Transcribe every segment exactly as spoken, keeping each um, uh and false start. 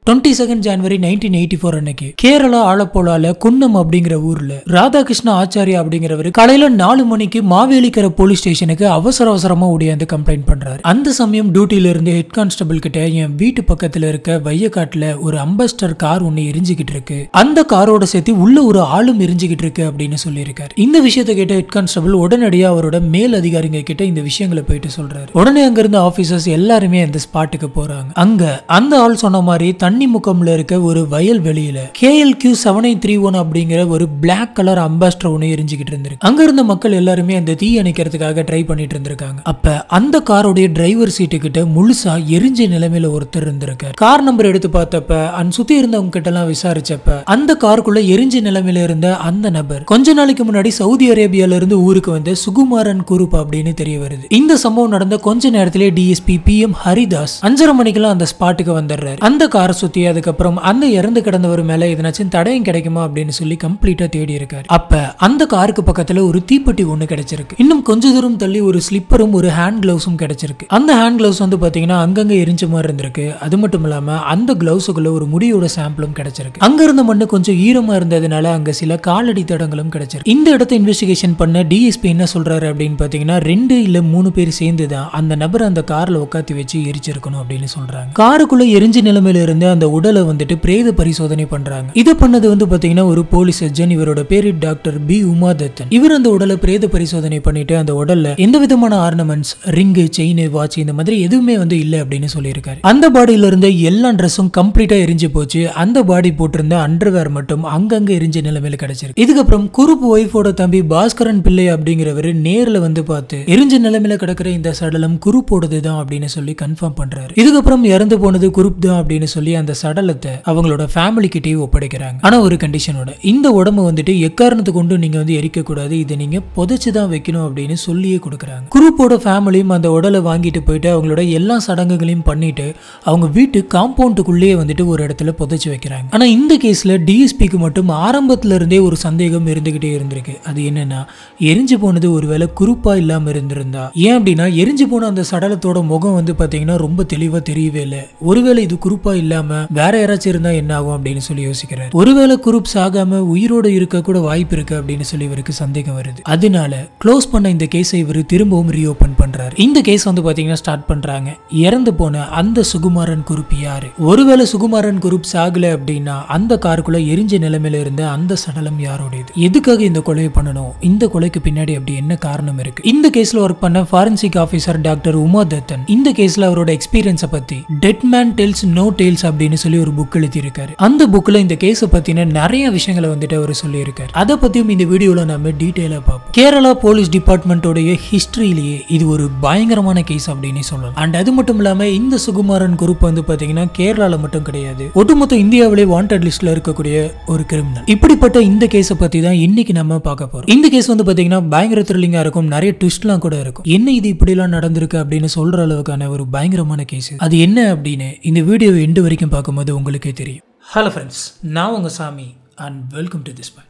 Twenty second January nineteen eighty four அன்னைக்கு கேரளா ஆலப்புழால குன்னம் அப்படிங்கிற ஊர்ல ராதாகிருஷ்ண ஆச்சாரியா அப்படிங்கிறவர் காலையில நாலு மணிக்கு மாவேலிக்கரை போலீஸ் ஸ்டேஷனுக்கு அவசர அவசரமா ஓடியாந்து கம்ப்ளைண்ட் பண்றாரு. அந்த சமயம் டியூட்டில இருந்து ஹெட் கான்ஸ்டபிள் கிட்ட என் வீட்டு பக்கத்துல இருக்க வையக்காட்டுல ஒரு அம்பாஸ்டர் கார் ஒன்னு எரிஞ்சுக்கிட்டு இருக்கு, அந்த காரோட சேர்த்து உள்ள ஒரு ஆளும் எரிஞ்சுக்கிட்டு இருக்கு அப்படின்னு சொல்லியிருக்காரு. இந்த விஷயத்தை கேட்ட ஹெட் கான்ஸ்டபிள் உடனடியா அவரோட மேல் அதிகாரிங்க கிட்ட இந்த விஷயங்களை போயிட்டு சொல்றாரு. உடனே அங்க இருந்த ஆபீசர்ஸ் எல்லாருமே அந்த ஸ்பாட்டுக்கு போறாங்க. அங்க அந்த ஆள் சொன்ன மாதிரி தண்ணி முக்கம்ல இருக்க ஒரு வயல் வெளியில K L Q seven eight three one அப்படிங்கிற ஒரு பிளாக் கலர் அம்பாஸ்டர் ஒன்னு எரிஞ்சுக்கிட்டு இருந்திருக்கு. அங்க இருந்த மக்கள் எல்லாருமே அந்த தீ அணைக்கிறதுக்காக ட்ரை பண்ணிட்டு இருந்திருக்காங்க. அப்ப அந்த காரோடைய டிரைவர் சீட்டு கிட்ட முழுசா எரிஞ்ச நிலைமையில ஒருத்தர் இருந்திருக்காரு. கார் நம்பர் எடுத்து பார்த்தப்ப அந்த சுத்தி இருந்தவங்க கிட்ட எல்லாம் விசாரிச்சப்ப அந்த காருக்குள்ள எரிஞ்ச நிலைமையில இருந்த அந்த நபர் கொஞ்ச நாளைக்கு முன்னாடி சவுதி அரேபியால இருந்து ஊருக்கு வந்த சுகுமாரன் குருப் அப்படின்னு தெரிய வருது. இந்த சம்பவம் நடந்த கொஞ்ச நேரத்திலே டிஎஸ்பி பி எம் ஹரிதாஸ் அஞ்சரை மணிக்கெல்லாம் அந்த ஸ்பாட்டுக்கு வந்துடுறாரு. அந்த காரை சுத்தி அதுக்கப்புறம் அந்த இறந்து கிடந்தவர் மேல எதனாச்சும் தடயம் கிடைக்குமா அப்படின்னு சொல்லி கம்ப்ளீட்டா தேடி இருக்காரு. அப்ப அந்த காருக்கு பக்கத்துல ஒரு தீப்பெட்டி ஒண்ணு கிடைச்சிருக்கு. இன்னும் கொஞ்ச தூரம் தள்ளி ஒரு ஸ்லிப்பரும் ஒரு ஹேண்ட் கிளவுஸும் கிடைச்சிருக்கு. அந்த ஹேண்ட் கிளவுஸ் வந்து பாத்தீங்கன்னா அங்கங்க எரிஞ்ச மாதிரி இருந்திருக்கு. அது மட்டும் இல்லாம அந்த கிளவுஸுக்குள்ள ஒரு முடியோட சாம்பிளும் கிடைச்சிருக்கு. அங்க இருந்த மண்ணு கொஞ்சம் ஈரமா இருந்ததுனால அங்க சில காலடி தடங்களும் கிடைச்சிருக்கு. இந்த இடத்தை இன்வெஸ்டிகேஷன் பண்ண டிஎஸ்பி என்ன சொல்றாரு அப்படின்னு பாத்தீங்கன்னா ரெண்டு இல்ல மூணு பேர் சேர்ந்துதான் அந்த நபர் அந்த கார்ல உட்காத்தி வச்சு எரிச்சிருக்கணும் அப்படின்னு சொல்றாங்க. காருக்குள்ள எரிஞ்ச நிலைமையில இருந்து அந்த உடலை வந்துட்டு பிரேத பரிசோதனை பண்றாங்க. இத பண்ணது வந்து பாத்தீங்கன்னா ஒரு போலீஸ் சர்ஜன், இவரோட பேரு டாக்டர் பி உமாதத்தன். இவர் அந்த உடலை பிரேத பரிசோதனை பண்ணிட்டு அந்த உடல்ல எந்த விதமான ஆர்னமெண்ட்ஸ், ரிங்கு, செயின், வாட்ச் இந்த மாதிரி எதுவுமே வந்து இல்ல அப்படின்னு சொல்லியிருக்காரு. அந்த பாடியில இருந்த எல்லா ட்ரெஸ்ஸும் கம்ப்ளீட்டா எரிஞ்சு போச்சு. அந்த பாடி போட்டிருந்த அண்டர்வேர் மட்டும் அங்கங்க எரிஞ்ச நிலைமையில கிடைச்சிருக்கு. இதுக்கப்புறம் குருப் ஒய்ஃபோட தம்பி பாஸ்கரன் பிள்ளை அப்படிங்கிறவர் நேர்ல வந்து பார்த்து எரிஞ்ச நிலைமையில கிடக்கிற இந்த சடலம் குருப்போடது தான் அப்படின்னு சொல்லி கன்ஃபார்ம் பண்றாரு. இதுக்கப்புறம் இறந்து போனது குருப் தான் அப்படின்னு சொல்லி அந்த சடலத்தை அவங்களோட ஃபேமிலி கிட்டே ஒப்படைக்கிறாங்க. ஆனா ஒரு கண்டிஷனோட, இந்த உடம்பு வந்துட்டு எக்காரணத்தை கொண்டு நீங்க வந்து எரிக்க கூடாது, இதை நீங்க புதைச்சுதான் வைக்கணும் அப்படின்னு சொல்லியே கொடுக்குறாங்க. குரூப்போட ஃபேமிலியும் அந்த உடலை வாங்கிட்டு போயிட்டு அவங்களோட எல்லா சடங்குகளையும் பண்ணிட்டு அவங்க வீட்டு காம்பவுண்டுக்குள்ளேயே வந்துட்டு ஒரு இடத்துல புதைச்சு வைக்கிறாங்க. ஆனா இந்த கேஸ்ல டிஎஸ்பிக்கு மட்டும் ஆரம்பத்துல இருந்தே ஒரு சந்தேகம் இருந்துகிட்டே இருந்திருக்கு. அது என்னன்னா, எரிஞ்சு போனது ஒருவேளை குரூப்பா இல்லாம இருந்திருந்தா, ஏன் அப்படின்னா எரிஞ்சு போன அந்த சடலத்தோட முகம் வந்து பாத்தீங்கன்னா ரொம்ப தெளிவா தெரியவே இல்லை, ஒருவேளை இது குரூப்பா இல்லாம வேற யாராச்சும் இருந்தா என்ன ஆகும் அப்படின்னு சொல்லி யோசிக்கிறார். ஒருவேளை குரூப் சாகாம உயிரோட இருக்க கூட வாய்ப்பு இருக்கு அப்படின்னு சொல்லி இவருக்கு சந்தேகம் வருது. அதனால க்ளோஸ் பண்ண இந்த கேஸை இவர் திரும்பவும் ரீஓபன் பண்றாரு. இந்த கேஸ் வந்து பாத்தீங்கன்னா ஸ்டார்ட் பண்றாங்க. இறந்து போன அந்த சுகுமாரன் குரூப் யாரு? ஒருவேளை சுகுமாரன் குரூப் சாகல அப்படின்னா அந்த காருக்குள்ள எரிஞ்ச நிலைமையில இருந்த அந்த சடலம் யாரோடையது? எதுக்காக இந்த கொலையை பண்ணணும்? இந்த கொலைக்கு பின்னாடி அப்படி என்ன காரணம் இருக்கு? இந்த கேஸ்ல ஒர்க் பண்ண ஃபாரன்சிக் ஆபீசர் டாக்டர் உமாதத்தன் இந்த கேஸ்ல அவரோட எக்ஸ்பீரியன்ஸை பத்தி dead man tells no tales அப்படின்னு சொல்லி ஒரு புக் எழுதி இருக்காரு. அந்த புக்ல இந்த கேஸை பத்தின நிறைய விஷயங்களை வந்துட்டு அவர் சொல்லி இருக்காரு. அதை பத்தியும் இந்த வீடியோல நம்ம டீடைலா பார்ப்போம். கேரளா போலீஸ் டிபார்ட்மெண்டோடைய ஹிஸ்டரியிலேயே இது ஒரு பயங்கரமான கேஸ் அப்படின்னு சொல்லலாம். அண்ட் அது மட்டும் இல்லாம இந்த சுகுமாரன் குரூப் வந்து பாத்தீங்கன்னா கேரளால மட்டும் கிடையாது, ஒட்டுமொத்த இந்தியாவிலே வாண்டட் லிஸ்ட்ல இருக்கக்கூடிய ஒரு கிரிமினல். இப்படிப்பட்ட இந்த கேஸை பத்தி தான் இன்னைக்கு நம்ம பார்க்க போறோம். இந்த கேஸ் வந்து பாத்தீங்கன்னா பயங்கர த்ரில்லிங்கா இருக்கும், நிறைய ட்விஸ்ட்லாம் கூட இருக்கும். என்ன இது இப்படி எல்லாம் நடந்திருக்கு அப்படின்னு சொல்ற அளவுக்கான ஒரு பயங்கரமான கேஸ். அது என்ன அப்படின்னு இந்த வீடியோ எண்டு வரைக்கும் பார்க்கும்போது உங்களுக்கே தெரியும். ஹலோ ஃப்ரெண்ட்ஸ், நான் உங்க Sami and welcome to this point.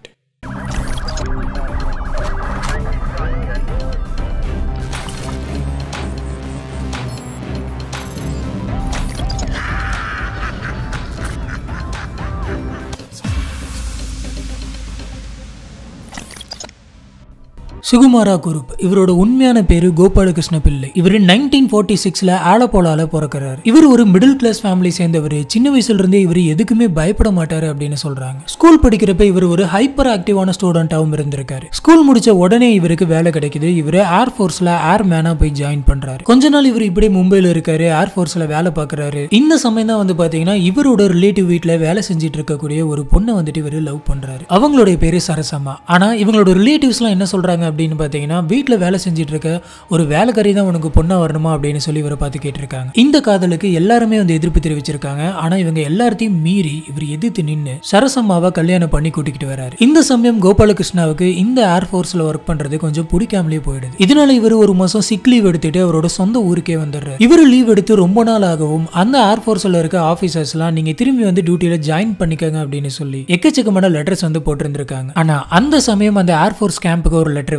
Sukumara Kurup, இவரோட உண்மையான பேரு கோபாலகிருஷ்ண பிள்ளை. இவர் நைன்டீன் ஃபார்ட்டி சிக்ஸ்ல ஆலப்போலால பிறக்கிறார். இவர் ஒரு மிடில் கிளாஸ் ஃபேமிலி சேர்ந்தவர். சின்ன வயசுல இருந்தே இவர் எதுக்குமே பயப்பட மாட்டாரு அப்படின்னு சொல்றாங்க. ஸ்கூல் படிக்கிறப்ப இவர் ஒரு ஹைப்பர் ஆக்டிவான ஸ்டூடெண்டாவும் இருந்திருக்காரு. ஸ்கூல் முடிச்ச உடனே இவருக்கு வேலை கிடைக்குது. இவர் ஏர் போர்ஸ்ல ஏர் மேனா போய் ஜாயின் பண்றாரு. கொஞ்ச நாள் இவர் இப்படி மும்பைல இருக்காரு, ஏர் போர்ஸ்ல வேலை பாக்குறாரு. இந்த சமயம் தான் வந்து பாத்தீங்கன்னா இவரோட ரிலேட்டிவ் வீட்டுல வேலை செஞ்சுட்டு இருக்கக்கூடிய ஒரு பொண்ணை வந்துட்டு இவர் லவ் பண்றாரு. அவங்களுடைய பேரு சரசம்மா. ஆனா இவங்களோட ரிலேட்டிவ்ஸ் எல்லாம் என்ன சொல்றாங்க அப்படின்னு பாத்தீங்கன்னா, வீட்டுல வேலை செஞ்சிட்டு இருக்க ஒரு வேலைக்காரி தான் உனக்கு பொண்ணா வரணுமா அப்படின்னு சொல்லி இவரை பார்த்து கேட்டிருக்காங்க. இந்த காதலுக்கு எல்லாருமே வந்து எதிர்ப்பு தெரிவிச்சிருக்காங்க. ஆனா இவங்க எல்லாத்தையும் மீறி இவர் எதிர்த்து நின்று சரசம்மாவை கல்யாணம் பண்ணி கூட்டிக்கிட்டு வராரு. இந்த சமயம் கோபாலகிருஷ்ணாவுக்கு இந்த ஏர் போர்ஸ்ல ஒர்க் பண்றது கொஞ்சம் பிடிக்காமலே போயிடுது. இதனால இவர் ஒரு மாசம் சிக் லீவ் எடுத்துட்டு அவரோட சொந்த ஊருக்கே வந்துடுறாரு. இவர் லீவ் எடுத்து ரொம்ப நாள் ஆகவும் அந்த ஏர் போர்ஸ்ல இருக்க ஆபீசர்ஸ் எல்லாம் நீங்க திரும்பி வந்து டியூட்டியில ஜாயின் பண்ணிக்கங்க அப்படின்னு சொல்லி எக்கச்சக்கமான லெட்டர்ஸ் வந்து போட்டிருந்திருக்காங்க. ஆனா அந்த சமயம் அந்த ஏர் போர்ஸ் கேம்புக்கு ஒரு லெட்டர்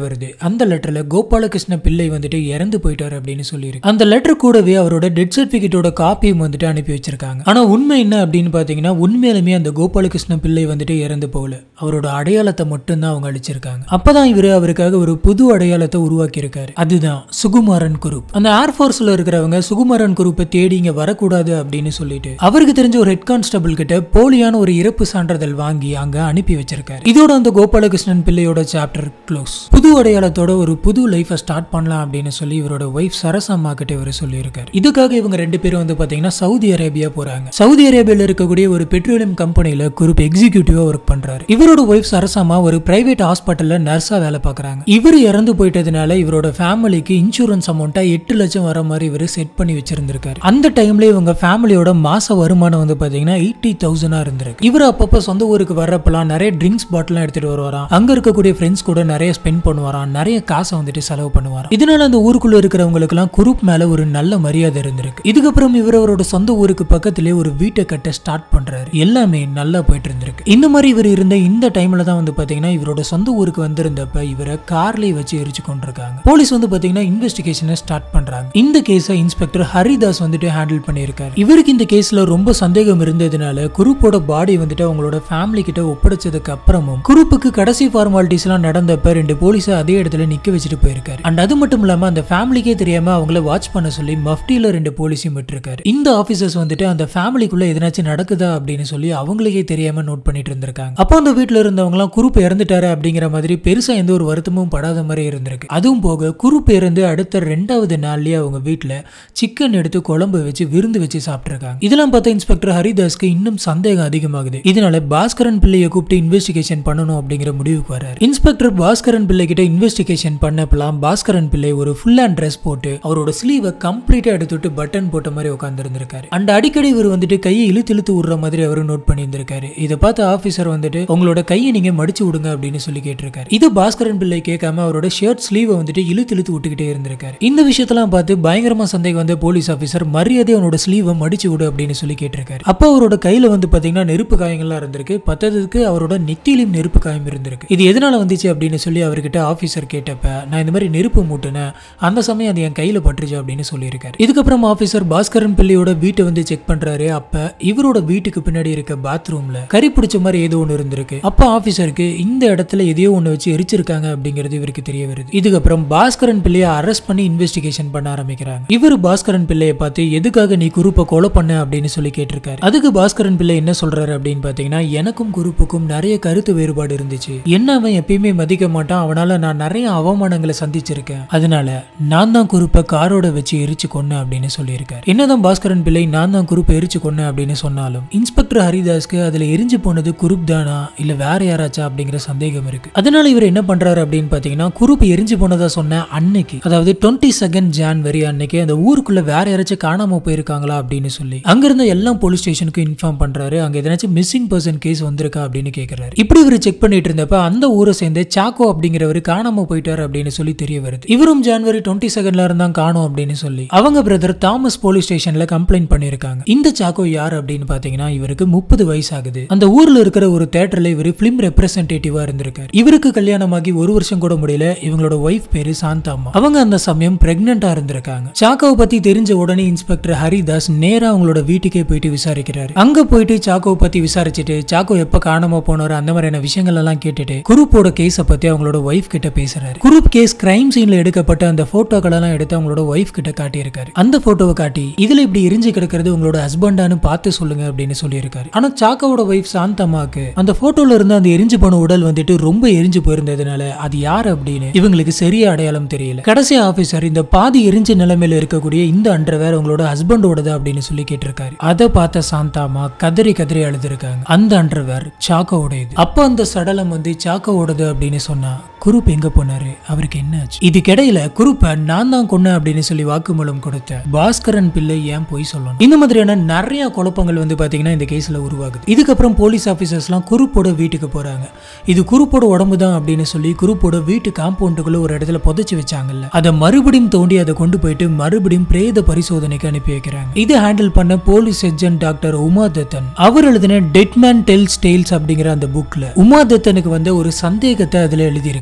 வருது. அந்த லெட்டர்ல கோபாலகிருஷ்ண பிள்ளை வந்துட்டு இறந்து போயிட்டாரு அப்படின்னு சொல்லியிருக்கு. அந்த லெட்டர் கூடவே அவரோட டெத் சர்டிபிகேட்டோட காப்பியும் வந்துட்டு அனுப்பி வச்சிருக்காங்க. ஆனா உண்மை என்ன அப்படின்னு பாத்தீங்கன்னா உண்மையிலுமே அந்த கோபாலகிருஷ்ண பிள்ளை வந்துட்டு இறந்து போகல. அவரோட அடையாளத்தை மட்டும் தான் அவங்க அழிச்சிருக்காங்க. அப்பதான் இவரு அவருக்காக ஒரு புது அடையாளத்தை உருவாக்கி இருக்காரு. அதுதான் சுகுமாரன் குரூப். அந்த ஏர்போர்ஸ்ல இருக்கிறவங்க சுகுமாரன் குரூப்பை தேடி இங்க வரக்கூடாது அப்படின்னு சொல்லிட்டு அவருக்கு தெரிஞ்ச ஒரு ஹெட் கான்ஸ்டபிள் கிட்ட போலியான ஒரு இறப்பு சான்றிதழ் வாங்கி அங்க அனுப்பி வச்சிருக்காரு. இதோட அந்த கோபாலகிருஷ்ணன் பிள்ளையோட சாப்டர் க்ளோஸ். புது அடையாளத்தோட ஒரு புது லைஃபை ஸ்டார்ட் பண்ணலாம் அப்படின்னு சொல்லி இவரோட ஒய்ஃப் சரசம்மா கிட்ட இவர் சொல்லி இருக்காரு. இதுக்காக இவங்க ரெண்டு பேரும் வந்து பாத்தீங்கன்னா சவுதி அரேபியா போறாங்க. சவுதி அரேபியால இருக்கக்கூடிய ஒரு பெட்ரோலியம் கம்பெனில குரூப் எக்ஸிகியூட்டிவா ஒர்க் பண்றாரு. இவரோட ஒய்ஃப் சரசம்மா ஒரு பிரைவேட் ஹாஸ்பிட்டல்ல நர்ஸா வேலை பார்க்கறாங்க. இவர் இறந்து போயிட்டதுனால இவரோட ஃபேமிலிக்கு இன்சூரன்ஸ் அமௌண்டா எட்டு லட்சம் வர மாதிரி இவர் செட் பண்ணி வச்சிருந்திருக்காரு. அந்த டைம்ல இவங்க ஃபேமிலியோட மாச வருமானம் வந்து பாத்தீங்கன்னா எயிட்டி தௌசண்டா இருந்திருக்கு. இவர் அப்பப்ப சொந்த ஊருக்கு வர்றப்பெல்லாம் நிறைய ட்ரிங்க்ஸ் பாட்டிலாம் எடுத்துட்டு வருவாராம். அங்க இருக்கக்கூடிய ஃப்ரெண்ட்ஸ் கூட நிறைய ஸ்பெண்ட் பண்ணுவாராம். நிறைய காசை வந்துட்டு செலவு பண்ணுவாராம். இதனால அந்த ஊருக்குள்ள இருக்கிறவங்களுக்கு எல்லாம் குரூப் மேல ஒரு நல்ல மரியாதை இருந்திருக்கு. இதுக்கப்புறம் இவர் அவரோட சொந்த ஊருக்கு பக்கத்திலே ஒரு வீட்டை கட்ட ஸ்டார்ட் பண்றாரு. எல்லாமே நல்லா போயிட்டு இருந்திருக்கு. இந்த மாதிரி இவர் இருந்த இந்த டைம்ல தான் வந்து பாத்தீங்கன்னா இவரோட சொந்த ஊருக்கு வந்திருந்தப்ப இவரை கார்லயே வச்சு எரிச்சு கொண்டிருக்காங்க. போலீஸ் வந்து பாத்தீங்கன்னா இன்வெஸ்டிகேஷனை ஸ்டார்ட் பண்றாங்க. இந்த கேஸை இன்ஸ்பெக்டர் ஹரிதாஸ் வந்துட்டு ஹேண்டில் பண்ணியிருக்காரு. இவருக்கு இந்த கேஸ்ல ரொம்ப சந்தேகம் இருந்ததுனால குரூப்போட பாடி வந்துட்டு அவங்களோட ஃபேமிலி கிட்ட ஒப்படைச்சதுக்கு அப்புறமும் குரூப்புக்கு கடைசி ஃபார்மாலிட்டிஸ் எல்லாம் நடந்தப்ப ரெண்டு போலீஸை அதே இடத்துல நிக்க வச்சுட்டு போயிருக்காரு. அண்ட் அது மட்டும் இல்லாம அந்த ஃபேமிலிக்கே தெரியாம அவங்கள வாட்ச் பண்ண சொல்லி மஃப்டில ரெண்டு போலீஸையும் விட்டுருக்காரு. இந்த ஆபீசர்ஸ் வந்துட்டு அந்த ஃபேமிலிக்குள்ள எதனாச்சும் நடக்குதா அப்படின்னு சொல்லி அவங்களுக்கே தெரியாம நோட் பண்ணிட்டு இருந்திருக்காங்க. அப்போ அந்த வீட்டுல இருந்தவங்க எல்லாம் குரூப் இறந்துட்டாரு அப்படிங்கிற மாதிரி பெருசா எந்த ஒரு வருத்தமும் படாத மாதிரி இருந்திருக்கு. அதுவும் போக குரூப் இருந்து அடுத்த ரெண்டாவது நாள்லயே அவங்க வீட்டுல சிக்கன் எடுத்து குழம்பு வச்சு விருந்து வச்சு சாப்பிட்டுருக்காங்க. இதெல்லாம் பார்த்த இன்ஸ்பெக்டர் ஹரிதாஸ்க்கு இன்னும் சந்தேகம் அதிகமாகுது. இதனால பாஸ்கரன் பிள்ளையை கூப்பிட்டு இன்வெஸ்டிகேஷன் பண்ணணும் அப்படிங்கிற முடிவுக்கு வராரு. இன்ஸ்பெக்டர் பாஸ்கரன் பிள்ளை கிட்ட இன்வெஸ்டிகேஷன் பண்ணப்பலாம் பாஸ்கரன் பிள்ளை ஒரு ஃபுல் அண்ட் ட்ரெஸ் போட்டு அவரோட ஸ்லீவை கம்ப்ளீட்டா எடுத்துட்டு பட்டன் போட்ட மாதிரி உட்கார்ந்து இருந்திருக்காரு. அண்ட் அடிக்கடி இவர் வந்துட்டு கையை இழுத்து இழுத்து விடுற மாதிரி அவரு நோட் பண்ணி இருந்திருக்காரு. இதை பார்த்த ஆபீசர் வந்துட்டு உங்களோட கையை நீங்க மடிச்சு விடுங்க அப்படின்னு சொல்லி கேட்டிருக்காரு. இது பாஸ்கரன் பிள்ளை கேட்காம அவரோட ஷர்ட் ஸ்லீவை வந்துட்டு இழுத்து இழுத்து விட்டுக்கிட்டே இருந்திருக்காரு. இந்த விஷயத்தெல்லாம் பார்த்து பயங்கரமா சந்தேகம் வந்த போலீஸ் ஆபீசர் மரியாதை அவனோட ஸ்லீவை மடிச்சு விடு அப்படின்னு சொல்லி கேட்டிருக்காரு. அப்ப அவரோட கையில வந்து பாத்தீங்கன்னா நெருப்பு காயங்கள்லாம் இருந்திருக்கு. பத்ததுக்கு அவரோட நெத்தியிலும் நெருப்பு காயம் இருந்திருக்கு. இது எதனால வந்துச்சு அப்படின்னு சொல்லி அவர்கிட்ட ஆபீசர் கேட்டப்ப நான் இந்த மாதிரி நெருப்பு மூட்டுனேன், அந்த சமயம் அது என் கையில பட்டுருச்சு அப்படின்னு சொல்லியிருக்காரு. இதுக்கப்புறம் ஆபீசர் பாஸ்கரன் பிள்ளையோட வீட்டை வந்து செக் பண்றாரு. அப்ப இவரோட வீட்டுக்கு பின்னாடி இருக்க பாத்ரூம்ல கறி பிடிச்ச மாதிரி ஏதோ ஒன்று இருந்திருக்கு. அப்ப ஆபீசருக்கு இந்த இடத்துல எதையோ ஒண்ணு வச்சு எரிச்சிருக்காங்க அப்படிங்கிறது இவருக்கு தெரிய வருது. இதுக்கப்புறம் பாஸ்கரன் பிள்ளையை அரெஸ்ட் பண்ணி இன்வெஸ்டிகேஷன் பண்ண ஆரம்பிக்கிறாங்க. இவர் பாஸ்கரன் பிள்ளையை பார்த்து எதுக்காக நீ குரூப்பை கொலை பண்ண அப்படின்னு சொல்லி கேட்டிருக்காரு. அதுக்கு பாஸ்கரன் பிள்ளை என்ன சொல்றாரு அப்படின்னு பாத்தீங்கன்னா எனக்கும் குரூப்புக்கும் நிறைய கருத்து வேறுபாடு இருந்துச்சு. என்ன அவன் எப்பயுமே மதிக்க மாட்டான், அவனால நான் நிறைய அவமானங்களை சந்திச்சிருக்கேன், அதனால நான் தான் குரூப்பை காரோட வச்சு எரிச்சு கொன்னேன் அப்படின்னு சொல்லியிருக்காரு. என்னதான் பாஸ்கரன் பிள்ளை நான் தான் குரூப்பை எரிச்சு கொன்னேன் அப்படின்னு சொன்னாலும் இன்ஸ்பெக்டர் ஹரிதாஸ்க்கு அதுல எரிஞ்சு போனது குரூப் தானா இல்ல வேற யாராச்சா அப்படிங்கிற சந்தேகம் இருக்கு. அதனால இவர் என்ன பண்றாரு அப்படின்னு பாத்தீங்கன்னா குரூப் எரிஞ்சு போனதா சொன்ன அன்னைக்கு, அதாவது டுவெண்ட்டி செகண்ட் ஜான்வரி அன்னைக்கு அந்த ஊருக்குள்ள வேற யாராச்சும் காணாம போயிருக்காங்களா அப்படின்னு சொல்லி அங்க இருந்த எல்லா போலீஸ் ஸ்டேஷனுக்கு இன்ஃபார்ம் பண்றாரு. அங்க எதனாச்சும் மிஸ்ஸிங் பர்சன் கேஸ் வந்திருக்கா அப்படின்னு கேட்கிறாரு. இப்படி இவர் செக் பண்ணிட்டு இருந்தப்ப அந்த ஊரை சேர்ந்த சாக்கோ அப்படிங்கிறவர் காணாம போயிட்டாரு அப்படின்னு சொல்லி தெரிய வருது. இவரும் ஜனவரி டுவெண்ட்டி செகண்ட்ல இருந்தா காணோம் அப்படின்னு சொல்லி அவங்க பிரதர் தாமஸ் போலீஸ் ஸ்டேஷன்ல கம்ப்ளைண்ட் பண்ணிருக்காங்க. இந்த சாக்கோ யார் அப்படின்னு பாத்தீங்கன்னா இவருக்கு முப்பது வயசு ஆகுது. அந்த ஊர்ல இருக்கிற ஒரு தியேட்டர்ல இவர் பிலிம் ரெப்ரசன்டேட்டிவா இருந்திருக்காரு. இவருக்கு கல்யாணமாகி ஒரு வருஷம் கூட முடியல. இவங்களோட ஒய்ஃப் பேரு சாந்தாமா. அவங்க அந்த சமயம் பிரெக்னெண்டா இருந்திருக்காங்க. சாக்கோவை பத்தி தெரிஞ்ச உடனே இன்ஸ்பெக்டர் ஹரிதாஸ் நேரா அவங்களோட வீட்டுக்கே போயிட்டு விசாரிக்கிறாரு. அங்க போயிட்டு சாக்கோவை பத்தி விசாரிச்சுட்டு சாக்கோ எப்ப காணாம போனாரு அந்த மாதிரியான விஷயங்கள் எல்லாம் கேட்டுட்டு குரூப்போட கேஸ பத்தி அவங்களோட ஒய்ஃப் கிட்ட பேசுறாரு. குரூப் கேஸ் கிரைம் சீன்ல எடுக்கப்பட்ட அந்த போட்டோக்கள் எல்லாம் எடுத்து அவங்களோட ஒய்ஃப் கிட்ட காட்டியிருக்காரு. அந்த போட்டோவை காட்டி இதுல இப்படி எரிஞ்சு கிடக்கிறது உங்களோட ஹஸ்பண்டானு பார்த்து சொல்லுங்க அப்படின்னு சொல்லியிருக்காரு. ஆனா சாக்கோவோட ஒய்ஃப் சாந்தம்மாக்கு அந்த போட்டோல இருந்து அந்த எரிஞ்சு போன உடல் வந்துட்டு ரொம்ப எரிஞ்சு போயிருந்ததுனால அது யார் அப்படின்னு இவங்களுக்கு சரியா அடையாளம் தெரியல. கடைசி ஆபீசர் இந்த பாதி எரிஞ்ச நிலைமையில இருக்கக்கூடிய இந்த அண்டர்வேர் உங்களோட ஹஸ்பண்டோடது அப்படின்னு சொல்லி கேட்டிருக்காரு. அதை பார்த்த சாந்தாமா கதறி கதறி அழுதுருக்காங்க. அந்த அண்டர்வேர் சாக்கோவோடது. அப்ப அந்த சடலம் வந்து சாக்கோவோடது அப்படின்னு சொன்னா குரூப் எங்க போனாரு, அவருக்கு என்ன ஆச்சு? இதுக்கிடையில குரூப்பை நான் தான் கொன்னேன் அப்படின்னு சொல்லி வாக்குமூலம் கொடுத்த பாஸ்கரன் பிள்ளை ஏன் போய் சொல்லணும்? இந்த மாதிரியான நிறைய குழப்பங்கள் வந்து பாத்தீங்கன்னா இந்த கேஸ்ல உருவாகுது. இதுக்கப்புறம் போலீஸ் ஆபீசர்ஸ் எல்லாம் குரூப்போட வீட்டுக்கு போறாங்க. இது குரூப்போட உடம்பு தான் அப்படின்னு சொல்லி குரூப்போட வீட்டு காம்பவுண்டுக்குள்ள ஒரு இடத்துல புதைச்சு வச்சாங்கல்ல, அதை மறுபடியும் தோண்டி அதை கொண்டு போயிட்டு மறுபடியும் பிரேத பரிசோதனைக்கு அனுப்பி வைக்கிறாங்க. இதை ஹேண்டில் பண்ண police surgeon doctor Uma Dathan அவர் எழுதின டெட் மேன் டெல்ஸ் டேல்ஸ் அப்படிங்கிற அந்த புக்ல உமா தத்தனுக்கு வந்து ஒரு சந்தேகத்தை அதுல எழுதியிருக்காரு.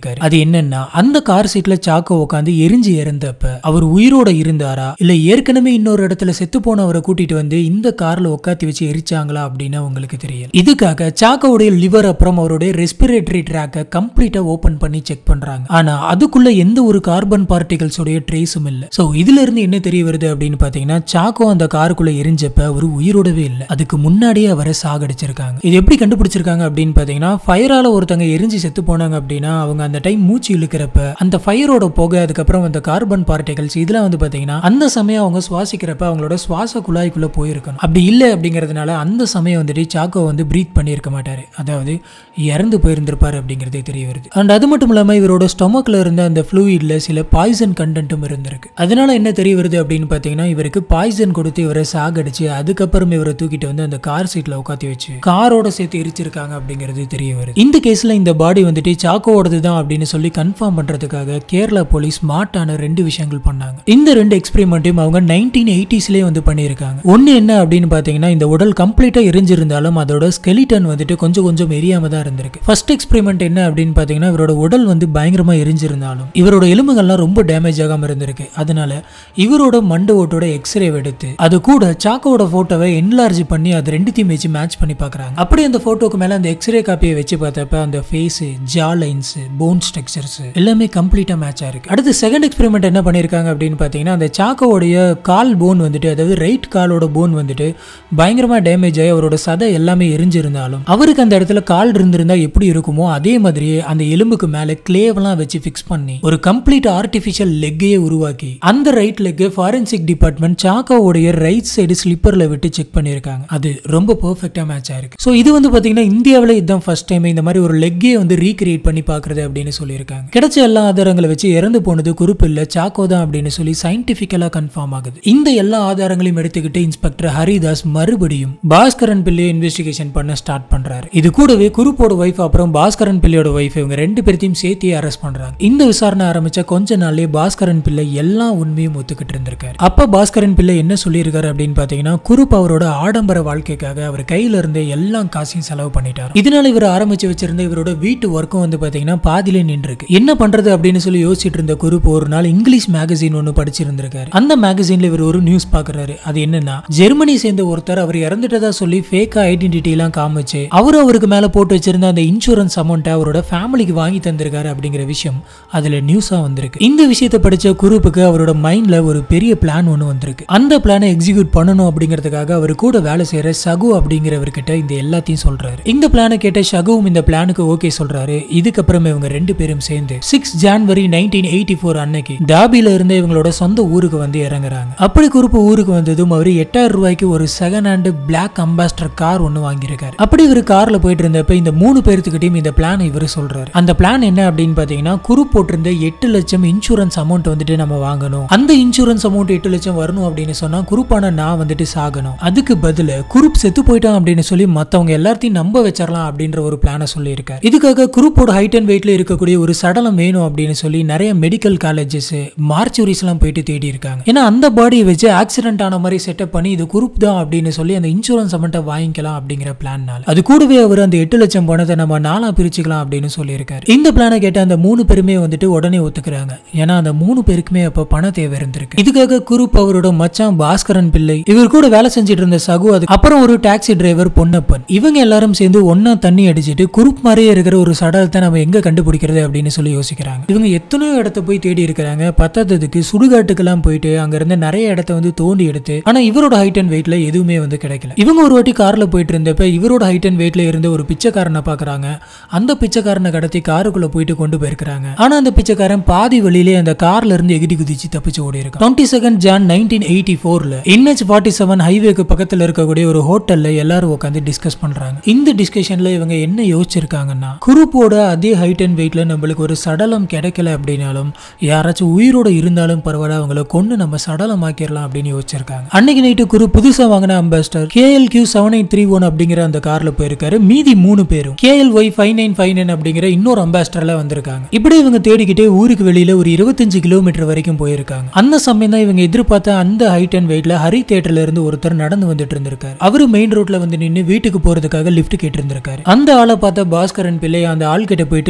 இருந்திருக்காரு. அது என்னன்னா, அந்த கார் சீட்ல சாக்கோ உட்காந்து எரிஞ்சு இறந்தப்ப அவர் உயிரோட இருந்தாரா இல்ல ஏற்கனவே இன்னொரு இடத்துல செத்து போனவரை கூட்டிட்டு வந்து இந்த கார்ல உட்காத்தி வச்சு எரிச்சாங்களா அப்படின்னு உங்களுக்கு தெரியல. இதுக்காக சாக்கோவுடைய லிவர் அப்புறம் அவருடைய ரெஸ்பிரேட்டரி ட்ராக்கை கம்ப்ளீட்டா ஓபன் பண்ணி செக் பண்றாங்க. ஆனா அதுக்குள்ள எந்த ஒரு கார்பன் பார்ட்டிகல்ஸ் உடைய ட்ரேஸும் இல்ல. சோ இதுல இருந்து என்ன தெரிய வருது அப்படின்னு பாத்தீங்கன்னா, சாக்கோ அந்த காருக்குள்ள எரிஞ்சப்ப அவர் உயிரோடவே இல்ல. அதுக்கு முன்னாடியே அவரை சாகடிச்சிருக்காங்க. இது எப்படி கண்டுபிடிச்சிருக்காங்க அப்படின்னு பாத்தீங்கன்னா, ஃபயரால ஒருத்தங்க எரிஞ்சு செத்து போனாங்க அப்படின்னா அவங்க அந்த டைம் மூச்சு இழுக்கிறப்ப அந்த ஃபயரோட புகை அதுக்கப்புறம் அந்த கார்பன் பார்ட்டிகல்ஸ் இதெல்லாம் வந்து பாத்தீங்கன்னா அந்த சமயம் அவங்க சுவாசிக்கிறப்ப அவங்களோட சுவாச குழாய்க்குள்ள போயிருக்கணும். அப்படி இல்லை அப்படிங்கிறதுனால அந்த சமயம் வந்துட்டு சாக்கோ வந்து பிரீத் பண்ணியிருக்க மாட்டாரு, அதாவது இறந்து போயிருந்திருப்பாரு அப்படிங்கிறதே தெரிய வருது. அண்ட் அது மட்டும் இல்லாம இவரோட ஸ்டொமக்ல இருந்த அந்த ஃப்ளூயிட்ல சில பாய்சன் கண்டென்ட்டும் இருந்திருக்கு. அதனால என்ன தெரிய வருது அப்படின்னு பாத்தீங்கன்னா, இவருக்கு பாய்சன் கொடுத்து இவரை சாகடிச்சு அதுக்கப்புறம் இவரை தூக்கிட்டு வந்து அந்த கார் சீட்ல உட்காத்தி வச்சு காரோட சேர்த்து எரிச்சிருக்காங்க அப்படிங்கிறது தெரிய வருது. இந்த கேஸ்ல இந்த பாடி வந்துட்டு சாக்கோவோடது தான் அப்படின்னு சொல்லி கன்ஃபார்ம் பண்றதுக்காக கேரளா போலீஸ் ஸ்மார்ட்டான ரெண்டு விஷயங்கள் பண்ணாங்க. இந்த ரெண்டு எக்ஸ்பெரிமெண்ட்டையும் அவங்க நைன்டீன் எயிட்டிஸ்லயே வந்து பண்ணியிருக்காங்க. ஒன்னு என்ன அப்படின்னு பாத்தீங்கன்னா, இந்த உடல் கம்ப்ளீட்டா எரிஞ்சிருந்தாலும் அதோட ஸ்கெலிட்டன் வந்துட்டு கொஞ்சம் கொஞ்சம் எரியாம தான் இருந்திருக்கு. ஃபர்ஸ்ட் எக்ஸ்பெரிமெண்ட் என்ன அப்படின்னு பாத்தீங்கன்னா, இவரோட உடல் வந்து பயங்கரமா எரிஞ்சிருந்தாலும் இவரோட எலும்புகள்லாம் ரொம்ப டேமேஜ் ஆகாம இருந்திருக்கு. அதனால இவரோட மண்டை ஓட்டோட எக்ஸ்ரே எடுத்து அது கூட சாக்கோட போட்டோவை என்லார்ஜ் பண்ணி அது ரெண்டுத்தையும் வச்சு மேட்ச் பண்ணி பாக்குறாங்க. அப்படி அந்த போட்டோக்கு மேல அந்த எக்ஸ்ரே காப்பியை வச்சு பார்த்தப்ப அந்த face, jaw lines, bone structures எல்லாமே கம்ப்ளீட்டா மேட்ச் ஆயிருக்கு. அடுத்து செகண்ட் எக்ஸ்பெரிமெண்ட் என்ன பண்ணிருக்காங்க அப்படின்னு பாத்தீங்கன்னா, அந்த சாக்கோவுடைய கால் போன் வந்துட்டு, அதாவது ரைட் காலோட போன் வந்துட்டு பயங்கரமா டேமேஜ் ஆகி அவரோட சதை எல்லாமே எரிஞ்சிருந்தாலும் அவருக்கு அந்த இடத்துல கால் இருந்திருந்தா எப்படி இருக்குமோ அதே மாதிரியே அந்த எலும்புக்கு மேல கிளேவெல்லாம் வச்சு பிக்ஸ் பண்ணி ஒரு கம்ப்ளீட் ஆர்டிபிஷியல் லெக்கையே உருவாக்கி அந்த ரைட் லெக் ஃபாரன்சிக் டிபார்ட்மெண்ட் சாக்கோவுடைய ரைட் சைடு ஸ்லிப்பர்ல விட்டு செக் பண்ணிருக்காங்க. அது ரொம்ப பெர்ஃபெக்ட்டா மேட்ச் ஆயிருக்கு. சோ இது வந்து பாத்தீங்கன்னா இந்தியாவில இதுதான் ஃபர்ஸ்ட் டைம் இந்த மாதிரி ஒரு லெக்கே வந்து ரீக்ரியேட் பண்ணி பாக்குறது அப்படின்னு சொல்லியிருக்காங்க. கிடைச்ச எல்லா ஆதாரங்களை வச்சு இறந்து போனது குரூப் இல்ல சாக்கோ தான் அப்படின்னு சொல்லி சயின்டிபிக்கலா கன்ஃபார்ம் ஆகுது. இந்த எல்லா ஆதாரங்களையும் எடுத்துக்கிட்டு இன்ஸ்பெக்டர் ஹரிதாஸ் மறுபடியும் பாஸ்கரன் பிள்ளையை இன்வெஸ்டிகேஷன் பண்ண ஸ்டார்ட் பண்றாரு. இது கூடவே குரூப்போட வைஃப் அப்புறம் பாஸ்கரன் பிள்ளையோட வைஃப் இவங்க ரெண்டு பேரையும் சேர்த்து அரெஸ்ட் பண்றாங்க. இந்த விசாரணை ஆரம்பிச்ச கொஞ்ச நாள்லயே பாஸ்கரன் பிள்ளை எல்லா உண்மையும் ஒத்துக்கிட்டு இருந்திருக்காரு. அப்ப பாஸ்கரன் பிள்ளை என்ன சொல்லியிருக்காரு அப்படின்னு பாத்தீங்கன்னா, குரூப் அவரோட ஆடம்பர வாழ்க்கைக்காக அவர் கையில இருந்த எல்லா காசையும் செலவு பண்ணிட்டார். இதனால இவர் ஆரம்பிச்சு வச்சிருந்த இவரோட வீட்டு ஒர்க்கும் வந்து பாத்தீங்கன்னா பாதியிலே நின்று இருக்கு. என்ன பண்றது அப்படின்னு சொல்லி யோசிச்சுட்டு இருந்த குரூப் ஒரு நாள் இங்கிலீஷ் மேகசின் ஒன்னு படிச்சிருந்திருக்காரு. அந்த மேகசின்ல இவர் ஒரு நியூஸ் பாக்குறாரு. அது என்னன்னா, ஜெர்மனி சேர்ந்த ஒருத்தர் அவர் இறந்துட்டதா சொல்லி ஃபேக்கா ஐடென்டிட்டி எல்லாம் காமிச்சு அவரு அவருக்கு மேல போட்டு வச்சிருந்த அந்த இன்சூரன்ஸ் அமௌண்ட்டை அவரோட ஃபேமிலிக்கு வாங்கி தந்திருக்காரு அப்படிங்கிற விஷயம் அதுல நியூஸா வந்திருக்கு. இந்த விஷயத்தை படிச்ச குரூப்புக்கு அவரோட மைண்ட்ல ஒரு பெரிய பிளான் ஒன்னு வந்திருக்கு. அந்த பிளானை எக்ஸிக்யூட் பண்ணணும் அப்படிங்கிறதுக்காக அவர் கூட வேலை செய்யற சகு அப்படிங்கிறவர்கிட்ட இந்த எல்லாத்தையும் சொல்றாரு. இந்த பிளானை கேட்ட சகுவும் இந்த பிளானுக்கு ஓகே சொல்றாரு. இதுக்கப்புறம் இவங்க ரெண்டு பேரும் சேர்ந்து six January nineteen eighty four அன்னைக்கு டாபில இருந்து இவங்களோட சொந்த ஊருக்கு வந்து இறங்குறாங்க. அப்படி குரூப் ஊருக்கு வந்ததும் அவர் எட்டாயிரம் ரூபாய்க்கு ஒரு second hand black Ambassador car ஒன்னு வாங்கியிருக்காரு. அப்படி இவர் கார்ல போயிட்டு இருந்தப்ப இந்த மூணு பேருக்கிட்டையும் இந்த பிளான் இவர் சொல்றாரு. அந்த பிளான் என்ன அப்படின்னு பாத்தீங்கன்னா, குரூப் போட்டிருந்த எட்டு லட்சம் இன்சூரன்ஸ் அமௌண்ட் வந்துட்டு நம்ம வாங்கணும். அந்த இன்சூரன்ஸ் அமௌண்ட் எட்டு லட்சம் வரணும் அப்படின்னு சொன்னா குரூப்பான நான் வந்துட்டு சாகணும். அதுக்கு பதில குரூப் செத்து போயிட்டான் அப்படின்னு சொல்லி மத்தவங்க எல்லாத்தையும் நம்ப வச்சிடலாம் அப்படின்ற ஒரு பிளான சொல்லி இருக்காரு. இதுக்காக குரூப்போட ஹைட் அண்ட் வெயிட்ல இருக்கக்கூடிய ஒரு சடலம் வேணும் அப்படின்னு சொல்லி நிறைய மெடிக்கல் காலேஜஸ், மார்ச்சுரிஸ் எல்லாம் போயிட்டு தேடி இருக்காங்க. ஏன்னா அந்த பாடியை வச்சு ஆக்சிடென்ட் ஆன மாதிரி செட்டப் பண்ணி இது குரூப் தான் அப்படின்னு சொல்லி அந்த இன்சூரன்ஸ் அமௌண்ட்டை வாங்கிக்கலாம் அப்படிங்கிற பிளான்னால அது கூடவே அவர் அந்த எட்டு லட்சம் பணத்தை நம்ம நாளா பிரிச்சுக்கலாம் அப்படின்னு சொல்லி இருக்காரு. இந்த பிளானை கேட்ட அந்த மூணு பேருமே வந்துட்டு உடனே ஒத்துக்கிறாங்க. ஏன்னா அந்த மூணு பேருக்குமே அப்ப பண தேவை இருந்திருக்கு. இதுக்காக குரூப் அவரோட மச்சான் பாஸ்கரன் பிள்ளை, இவர் கூட வேலை செஞ்சுட்டு இருந்த சகு, அது அப்புறம் ஒரு டாக்ஸி டிரைவர் பொன்னப்பன், இவங்க எல்லாரும் சேர்ந்து ஒன்னா தண்ணி அடிச்சிட்டு குரூப் மாதிரியே இருக்கிற ஒரு சடலத்தை நம்ம எங்க கண்டுபிடிக்கிறது அப்படின்னு சொல்லி யோசிக்கிறாங்க. இவங்க எத்தனையோ இடத்த போய் தேடி இருக்கிறாங்க. பத்தாததுக்கு சுடுகாட்டுக்கெல்லாம் போயிட்டு அங்க இருந்த நிறைய இடத்த வந்து தோண்டி எடுத்து, ஆனா இவரோட ஹைட் அண்ட் வெயிட்ல எதுவுமே வந்து கிடைக்கல. இவங்க ஒரு வாட்டி கார்ல போயிட்டு இருந்தப்ப இவரோட ஹைட் அண்ட் வெயிட்ல இருந்த ஒரு பிச்சைக்காரனை பாக்குறாங்க. அந்த பிச்சைக்காரனை கடத்தி காருக்குள்ள போயிட்டு கொண்டு போயிருக்காங்க. ஆனா அந்த பிச்சைக்காரன் பாதி வழியிலே அந்த கார்ல இருந்து எகிரி குதிச்சு தப்பிச்சு ஓடி இருக்கான். Twenty second Jan nineteen eighty ஃபோர்ல என்ஹெச் ஃபார்ட்டி செவன் ஹைவேக்கு பக்கத்துல இருக்கக்கூடிய ஒரு ஹோட்டல்ல எல்லாரும் உட்காந்து டிஸ்கஸ் பண்றாங்க. இந்த டிஸ்கஷன்ல இவங்க என்ன யோசிச்சிருக்காங்கன்னா, குரூப்போட அதே ஹைட் அண்ட் வெயிட்ல நம்மளுக்கு ஒரு சடலம் கிடைக்கல அப்படின்னாலும் யாராச்சும் உயிரோட இருந்தாலும் பரவாயில்ல, அவங்கள கொண்டு நம்ம சடலம் ஆக்கிடலாம் அப்படின்னு யோசிச்சிருக்காங்க. அன்னைக்கு நைட்டு குரூப் புதுசா வாங்கின Ambassador K L Q seven eight three one அப்படிங்கிற அந்த கார்ல போயிருக்காரு. மீதி மூணு பேரும் K L Y five nine five nine அப்படிங்கிற இன்னொரு அம்பாஸ்டர்ல வந்திருக்காங்க. இப்படி இவங்க தேடிக்கிட்டே ஊருக்கு வெளியில ஒரு இருபத்தஞ்சு கிலோமீட்டர் வரைக்கும் போயிருக்காங்க. அந்த சமயம் தான் இவங்க எதிர்பார்த்த அந்த ஹைட் அண்ட் வெயிட்ல ஹரி தியேட்டர்ல இருந்து ஒருத்தர் நடந்து வந்துட்டு இருந்திருக்காரு. அவரு மெயின் ரோட்ல வந்து நின்று வீட்டுக்கு போறதுக்காக லிஃப்ட் கேட்டு இருந்திருக்காரு. அந்த ஆளை பார்த்த பாஸ்கரன் பிள்ளை அந்த ஆள் கிட்ட போயிட்டு லிஃப்ட் வேணும்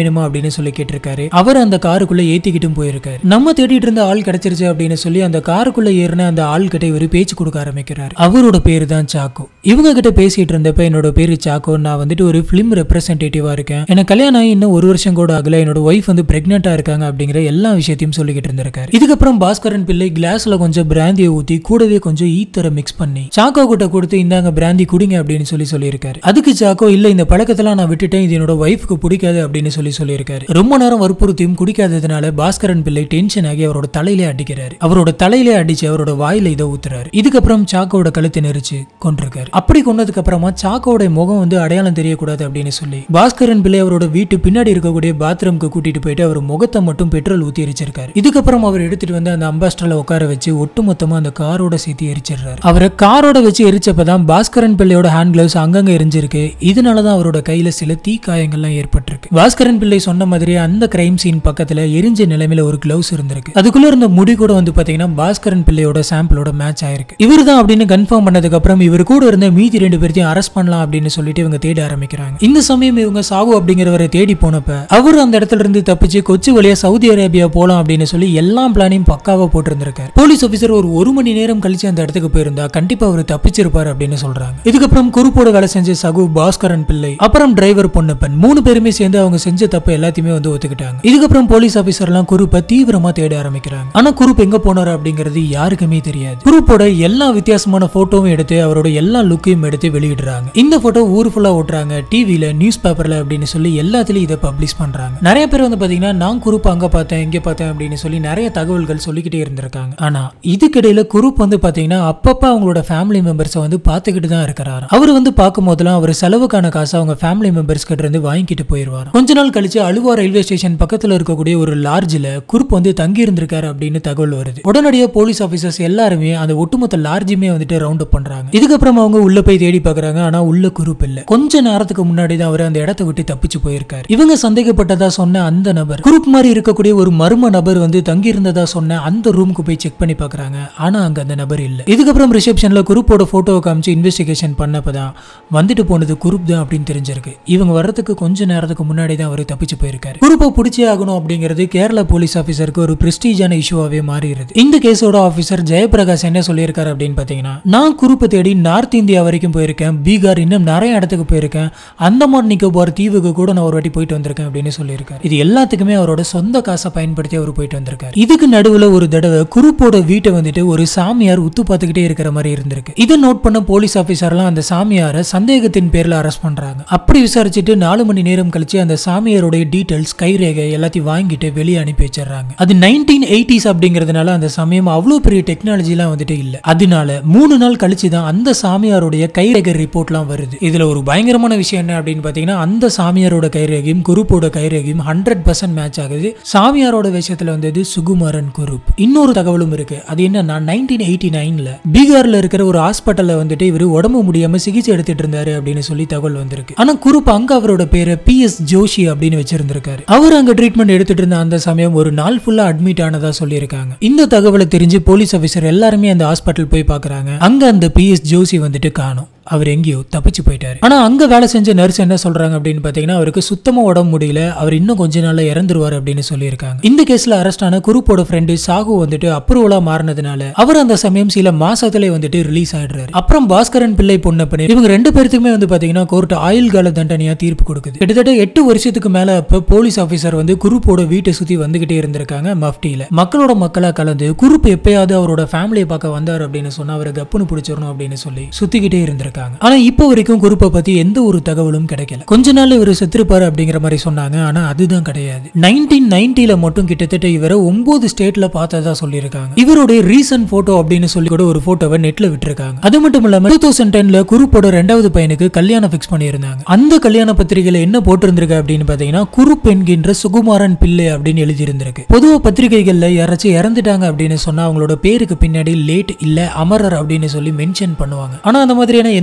வேணுமா அப்படின்னு சொல்லி கேட்டிருக்காரு. அவர் அந்த காருக்குள்ள ஏத்திக்கிட்டும் போயிருக்காரு. நம்ம தேடிட்டு இருந்த ஆள் கிடைச்சிருச்சு அப்படின்னு சொல்லி அந்த காருக்குள்ள ஏறின அந்த ஆள் கிட்ட இவரு பேச்சு கொடுக்க ஆரம்பிக்கிறாரு. அவரோட பேரு தான் சாக்கோ. இவங்க கிட்ட பேசிட்டு இருந்தப்ப என்னோட பேரு சாக்கோ, நான் வந்துட்டு ஒரு பிலிம் ரெப்ரசன்டேட்டிவா இருக்கேன், எனக்கு கல்யாணம் ஆகி இன்னும் ஒரு வருஷம் கூட ஆகல, என்னோட ஒய்ஃப் வந்து பிரெக்னெண்டா இருக்காங்க அப்படிங்கிற எல்லா விஷயத்தையும் சொல்லிக்கிட்டு இருந்திருக்காரு. இதுக்கப்புறம் பாஸ்கரன் பிள்ளை கிளாஸ்ல கொஞ்சம் பிராந்தியை ஊத்தி கூடவே கொஞ்சம் ஈத்தரை மிக்ஸ் பண்ணி சாக்கோ கிட்ட கொடுத்து இந்தாங்க பிராந்தி குடிங்க அப்படின்னு சொல்லி சொல்லியிருக்காரு. அதுக்கு சாக்கோ இல்ல இந்த பழக்கத்தெல்லாம் நான் விட்டுட்டேன், இது என்னோட ஒய்ஃப்க்கு பிடிக்காது அப்படின்னு சொல்லி சொல்லியிருக்காரு. ரொம்ப நேரம் வற்புறுத்தியும் குடிக்காததுனால பாஸ்கரன் பிள்ளை டென்ஷன் ஆகி அவரோட தலையிலே அடிக்கிறாரு. அவரோட தலையிலே அடிச்சு அவரோட வாயில இதை ஊத்துறாரு. இதுக்கப்புறம் சாக்கோட கழுத்தை நெரிச்சு கொண்டிருக்காரு. அப்படி கொண்டதுக்கு அப்புறமா சாக்கோட முகம் வந்து அடையாளம் தெரியக்கூடாது அப்படின்னு சொல்லி பாஸ்கரன் பிள்ளை அவரோட வீட்டு பின்னாடி இருக்கக்கூடிய பாத்ரூம்க்கு கூட்டிட்டு போயிட்டு அவர் முகத்தை மட்டும் பெட்ரோல் ஊத்தி எரிச்சிருக்காரு. இதுக்கப்புறம் அவர் எடுத்துட்டு வந்து அந்த அம்பாஸ்டர்ல உட்கார வச்சு ஒட்டுமொத்தமா அந்த காரோட சேர்த்து எரிச்சிடுறாரு. அவரை காரோட வச்சு எரிச்சப்பதான் பாஸ்கரன் பிள்ளையோட ஹேண்ட் கிளவுஸ் அங்கங்க எரிஞ்சிருக்கு. இதனாலதான் அவரோட கையில சில தீ காயங்கள்லாம் ஏற்பட்டிருக்கு. பாஸ்கரன் பிள்ளை சொன்ன மாதிரி அந்த கிரைம் சீன் பக்கத்துல எரிஞ்ச நிலைமையில ஒரு கிளவுஸ் இருந்திருக்கு. அதுக்குள்ள இருந்த முடி கூட வந்து பாத்தீங்கன்னா பாஸ்கரன் பிள்ளையோட சாம்பிளோட மேட்ச் ஆயிருக்கு. இவரு தான் அப்படின்னு கன்ஃபார்ம் பண்ணதுக்கு அப்புறம் இவர் கூட இருந்த மீதி ரெண்டு பேரையும் அரெஸ்ட் பண்ணலாம் அப்படின்னு சொல்லிட்டு இவங்க தேட ஆரம்பிக்கிறாங்க. இந்த சமயம் இவங்க சாகு அப்படிங்கிறவரை தேடி போனப்ப அவரு அந்த இடத்துல இருந்து தப்பிச்சு கொச்சி வழியா சவுதி அரேபியா போலாம் அப்படின்னு சொல்லி எல்லா பிளானையும் பக்காவா போட்டு இருந்திருக்காரு. போலீஸ் ஆபீசர் ஒரு ஒரு மணி நேரம் கழிச்சு அந்த இடத்துக்கு போயிருந்தா கண்டிப்பா அவர் தப்பிச்சிருப்பாரு அப்படின்னு சொல்றாங்க. இதுக்கப்புறம் குருப்போட வேலை செஞ்ச சகு, பாஸ்கரன் பிள்ளை, அப்புறம் டிரைவர் பொன்னப்பன் மூணு பேருமே சேர்ந்து அவங்க செஞ்ச தப்பு எல்லாத்தையுமே வந்து ஒத்துக்கிட்டாங்க. இதுக்கப்புறம் போலீஸ் ஆபீசர் எல்லாம் குருப்பை தீவிரமா தேட ஆரம்பிக்கிறாங்க. ஆனா குருப் எங்க போனாரு அப்படிங்கிறது யாருக்குமே தெரியாது. குருப்போட எல்லா வித்தியாசமான போட்டோவும் எடுத்து அவரோட எல்லா லுக்கையும் எடுத்து வெளியிடுறாங்க. இந்த போட்டோ ஊர் ஃபுல்லா ஓட்டுறாங்க, டிவில, நியூஸ் பேப்பர்ல அப்படின்னு சொல்லி எல்லாத்துலயும் இதை பப்ளிஷ் பண்றாங்க. நிறைய பேர் வந்து பாத்தீங்கன்னா நான் குருப் அங்க பார்த்தேன் இங்க பார்த்தேன் அப்படின்னு சொல்லி நிறைய தகவல்கள் சொல்லிக்கிட்டே இருந்திருக்காங்க. ஆனா இதுக்கிடையில குருப் வந்து பாத்தீங்கன்னா அப்பப்ப அவங்களோட ஃபேமிலி மெம்பர்ஸை வந்து பாத்துக்கிட்டு தான் இருக்கிறாரு. அவர் வந்து பார்க்கும் போதெல்லாம் அவர் செலவுக்கான காசை அவங்க ஃபேமிலி மெம்பர்ஸ் கிட்ட இருந்து வாங்கிட்டு போயிருவார். கொஞ்ச நாள் கழிச்சு அலுவா ரயில்வே ஸ்டேஷன் பக்கத்துல இருக்கக்கூடிய ஒரு லார்ஜ்ல குருப் வந்து தங்கி இருந்திருக்காரு அப்படின்னு தகவல் வருது. உடனடியாக போலீஸ் ஆபீசர்ஸ் எல்லாருமே அந்த ஒட்டுமொத்த லார்ஜுமே வந்துட்டு ரவுண்ட் அப் பண்றாங்க. இதுக்கப்புறம் அவங்க உள்ள போய் தேடி பாக்குறாங்க. ஆனா உள்ள குருப் இல்ல. கொஞ்ச நேரத்துக்கு முன்னாடி தான் அவர் அந்த இடத்தை விட்டு தப்பிச்சு போயிருக்காரு. இவங்க சந்தேகப்பட்டதா சொன்ன அந்த நபர் குருப் மாதிரி இருக்கக்கூடிய ஒரு மர்ம நபர் வந்து தங்கி இருந்ததா சொன்ன அந்த ரூமுக்கு போய் செக் பண்ணி பாக்குறாங்க. ஆனா அங்க அந்த நபர் இல்ல. இதுக்கப்புறம் ரிசப்ஷன்ல குருப்போட போட்டோவை காமிச்சு இன்வெஸ்டிகேஷன் பண்ணப்பதான் வந்துட்டு போனது குருப் தான் அப்படின்னு தெரிஞ்சிருக்கு. இவங்க வர்றதுக்கு கொஞ்ச நேரத்துக்கு முன்னாடி தான் அவர் தப்பிச்சு போயிருக்காரு. குருப்பை பிடிச்சே ஆகணும் அப்படிங்கிறது கேரளா போலீஸ் ஆபீசருக்கு ஒரு பிரஸ்டீஜான இஷ்யூவாவே மாறிடுது. இந்த கேஸோட ஆபீசர் ஜெயபிரகாஷ் என்ன சொல்லியிருக்காரு அப்படின்னு பாத்தீங்கன்னா, நான் குருப்பை தேடி நார்த் இந்தியா வரைக்கும் போயிருக்கேன், பீகார், இன்னும் நிறைய இடத்துக்கு போயிருக்கேன், அந்தமான் நிக்கோபார் தீவுக்கு கூட நான் ஒரு வாட்டி போயிட்டு வந்திருக்கேன் அப்படின்னு சொல்லியிருக்காரு. இது எல்லாத்துக்குமே அவரோட சொந்த காசை பயன்படுத்தி அவர் போயிட்டு வந்திருக்காரு. இதுக்கு நடுவுல ஒரு தடவை குருப்போட வீட்டை வந்துட்டு ஒரு சாமியார் உத்து பார்த்துக்கிட்டே இருக்கிற மாதிரி இருந்திருக்கு. இதை நோட் பண்ண போலீஸ் ஆபீசர்லாம் அந்த சாமியாரை சந்தேகத்தின் பேர்ல அரெஸ்ட் பண்றாங்க. அப்படி விசாரிச்சுட்டு நாலு மணி நேரம் கழிச்சு அந்த சாமியாரோட டீடைல்ஸ், கைரேகை எல்லாத்தையும் வாங்கிட்டு வெளியே அனுப்பி வச்சிடறாங்க. அது நைன்டீன் எயிட்டிஸ் அப்படிங்கிறதுனால அந்த சமயம் அவ்வளவு பெரிய டெக்னாலஜி எல்லாம் வந்துட்டு இல்ல. அதனால மூணு நாள் கழிச்சு தான் அந்த சாமியாருடைய கைரேகை ரிப்போர்ட்லாம் வருது. இதுல ஒரு பயங்கரமான விஷயம் என்ன அப்படின்னு பாத்தீங்கன்னா, அந்த சாமியாரோட கைரேகையும் குருப்போட கைரேகையும் ஹண்ட்ரட் பர்சன்ட் மேட்ச் ஆகுது. சாமியாரோட விஷயத்துல வந்தது சுகுமாரன் குருப். இன்னொரு தகவலும் இருக்கு. அது என்னன்னா நைன்டீன் எயிட்டி நைன்ல பீகார்ல இருக்கிற ஒரு ஹாஸ்பிட்டல்ல வந்துட்டு இவர் உடம்பு முடியாம சிகிச்சை எடுத்துட்டு இருந்தாரு அப்படின்னு சொல்லி தகவல் வந்திருக்கு. ஆனா குருப் அங்க அவரோட பேரை பி எஸ் ஜோஷி அப்படின்னு வச்சிருந்திருக்காரு. அவர் அங்க ட்ரீட்மெண்ட் எடுத்துட்டு இருந்த அந்த சமயம் ஒரு நாள் ஃபுல்லா அட்மிட் ஆனதா சொல்லியிருக்காங்க. இந்த தகவலை தெரிஞ்சு போலீஸ் ஆபீசர் எல்லாருமே அந்த ஹாஸ்பிட்டல் போய் பாக்குறாங்க. அங்க அந்த பி எஸ் ஜோஷி வந்துட்டு காணோம். அவர் எங்கேயோ தப்பிச்சு போயிட்டாரு. ஆனா அங்க வேலை செஞ்ச நர்ஸ் என்ன சொல்றாங்க அப்படின்னு பாத்தீங்கன்னா, அவருக்கு சுத்தமா உடம்பு முடியல, அவர் இன்னும் கொஞ்ச நாள்ல இறந்துருவாரு அப்படின்னு சொல்லியிருக்காங்க. இந்த கேஸ்ல அரெஸ்ட் ஆன குருப்போட ஃப்ரெண்டு சாகு வந்துட்டு அப்ரூவலா மாறினதுனால அவர் அந்த சமயம் சில மாசத்துல வந்துட்டு ரிலீஸ் ஆயிடுறாரு. அப்புறம் பாஸ்கரன் பிள்ளை, பொன்னப்பன் இவங்க ரெண்டு பேருக்குமே வந்து பாத்தீங்கன்னா கோர்ட் ஆயுள் கால தண்டனையா தீர்ப்பு கொடுக்குது. கிட்டத்தட்ட எட்டு வருஷத்துக்கு மேல அப்ப போலீஸ் ஆபீசர் வந்து குருப்போட வீட்டை சுத்தி வந்துகிட்டே இருந்திருக்காங்க. மஃப்டியில மக்களோட மக்களா கலந்து குருப் எப்பயாவது அவரோட ஃபேமிலியை பார்க்க வந்தார் அப்படின்னு சொன்னா அவரை கப்புன்னு பிடிச்சிடணும் அப்படின்னு சொல்லி சுத்திக்கிட்டே இருந்திருக்காங்க. ஆனா இப்போ வரைக்கும் குருப்பை பத்தி எந்த ஒரு தகவலும் கிடைக்கல. கொஞ்ச நாள் இவர் செத்துருப்பாரு அப்படிங்கிற மாதிரி சொன்னாங்க. ஆனா அதுதான் கிடையாது. நைன்டீன் நைன்டில மட்டும் கிட்டத்தட்ட இவரை ஒன்பது ஸ்டேட்ல பார்த்ததா சொல்லியிருக்காங்க. இவருடைய ரீசன்ட் போட்டோ அப்படின்னு சொல்லி கூட ஒரு போட்டோவை நெட்ல விட்டுருக்காங்க. அது மட்டும் இல்லாம டூ தௌசண்ட் டென்ல குருப்போட ரெண்டாவது பையனுக்கு கல்யாணம் பிக்ஸ் பண்ணியிருந்தாங்க. அந்த கல்யாண பத்திரிகையில என்ன போட்டிருந்திருக்கு அப்படின்னு பாத்தீங்கன்னா, குருப் என்கின்ற சுகுமாரன் பிள்ளை அப்படின்னு எழுதி இருந்திருக்கு. பொதுவா பத்திரிகைகள்ல யாராச்சும் இறந்துட்டாங்க அப்படின்னு சொன்னா அவங்களோட பேருக்கு பின்னாடி லேட் இல்ல அமரர் அப்படின்னு சொல்லி மென்ஷன் பண்ணுவாங்க. ஆனா அந்த மாதிரியான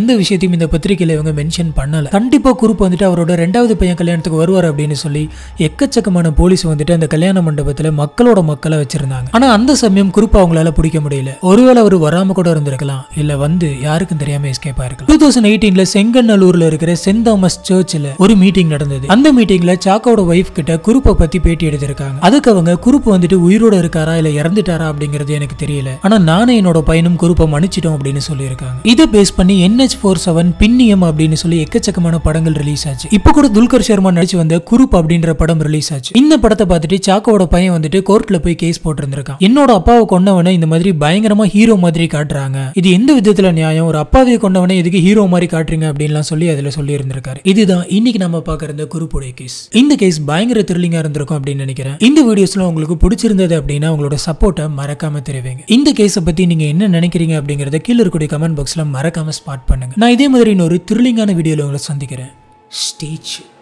எந்த விஷயத்தையும் இந்த பத்திரிகையில இவங்க மென்ஷன் பண்ணல. கண்டிப்பா குரூப் வந்துட்டு அவரோட ரெண்டாவது பையன் கல்யாணத்துக்கு வருவார் அப்படின்னு சொல்லி எக்கச்சக்கமான போலீஸ் வந்துட்டு அந்த கல்யாண மண்டபத்துல மக்களோட மக்களை வச்சிருந்தாங்க. ஆனா அந்த சமயம் குரூப் அவங்களால பிடிக்க முடியல. ஒருவேளை அவர் வராம கூட இருந்திருக்கலாம், இல்ல வந்து யாருக்கும் தெரியாம எஸ்கேப் ஆயிருக்கலாம். டூ தௌசண்ட் எயிட்டீன்ல செங்கநல்லூர்ல இருக்கிற சென்ட் தாமஸ் சர்ச்ல ஒரு மீட்டிங் நடந்தது. அந்த மீட்டிங்ல சாக்கோட வைஃப் கிட்ட குரூப்பை பத்தி பேட்டி எடுத்திருக்காங்க. அதுக்கு அவங்க குரூப் வந்துட்டு உயிரோட இருக்காரா இல்ல இறந்துட்டாரா அப்படிங்கிறது எனக்கு தெரியல, ஆனா நானே என்னோட பையனும் குரூப்பை மன்னிச்சிட்டோம் அப்படின்னு சொல்லியிருக்காங்க. இதை பேஸ் பண்ணி என் எச் ஃபோர்ட்டி செவன் பின்னியம் அப்படின்னு சொல்லி எக்கச்சக்கமான படங்கள் ரிலீஸ் ஆச்சு. இப்ப கூட துல்கர் சர்மா நடிச்சு வந்த குரூப் அப்படின்ற படம் ரிலீஸ் ஆச்சு. இந்த படத்தை பார்த்துட்டு சாக்கோட பையன் வந்துட்டு கோர்ட்ல போய் கேஸ் போட்டிருந்திருக்கான். என்னோட அப்பாவை கொண்டவனை இந்த மாதிரி பயங்கரமா ஹீரோ மாதிரி காட்டுறாங்க, இது எந்த விதத்துல நியாயம், ஒரு அப்பாவை கொண்டவனை எதுக்கு ஹீரோ மாதிரி காட்டுறீங்க அப்படின்லாம் சொல்லி அதுல சொல்லி இருந்திருக்காரு. இதுதான் இன்னைக்கு நம்ம பாக்குற இந்த குரூப்போட கேஸ். இந்த கேஸ் பயங்கர த்ரில்லிங்கா இருந்திருக்கும் அப்படின்னு நினைக்கிறேன். இந்த வீடியோஸ்ல உங்களுக்கு பிடிச்சிருந்தது அப்படின்னா உங்களோட சப்போர்ட்டை மறக்காம தெரிவிங்க. இந்த கேஸை பத்தி நீங்க என்ன நினைக்கிறீங்க அப்படிங்கறத கீழ இருக்கக்கூடிய கமெண்ட் பாக்ஸ்ல மறக்காம ஸ்பாட் பண்ணுங்க. நான் இதே மாதிரி இன்னொரு த்ரில்லிங்கான வீடியோல உங்களை சந்திக்கிறேன். Stay tuned.